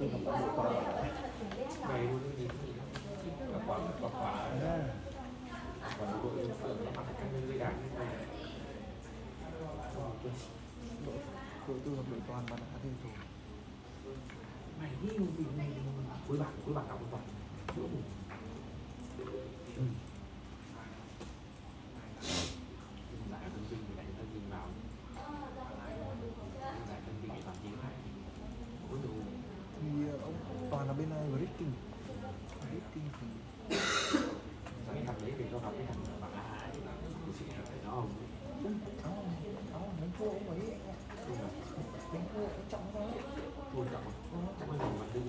tư học bộ toàn Mày luôn cái gì là quả còn đội ở mặt cái người đàn đầu tư học bộ toàn mà đã thì rồi mày đi gì cuối bảng đọc toàn giải tân binh thì đánh tân binh vào giải tân binh toàn chiến hay thì ông toàn là bên này Breaking thì cái thằng đấy thì nó học cái thằng bảng A nó không đánh thua ông ấy đánh thua ông trọng đó thua trọng chắc là mình đi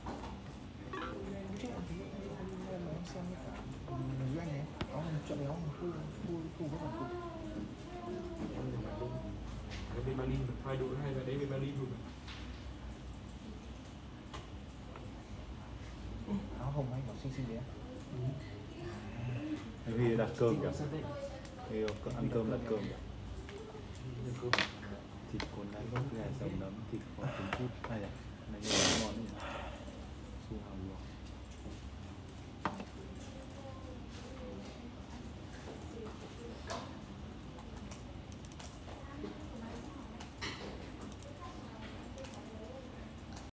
chứ thì em xem cái cả người anh ấy ông chọn đéo thua các bạn cái bên Berlin hai đội hay là đấy bên Berlin luôn áo hồng anh bảo xinh đấy vì đặt cơm kìa vì ăn cơm đặt cơm thịt cuốn đáy gà sống nấm thịt kho trứng cút hay là này ngon nhỉ su hào luộc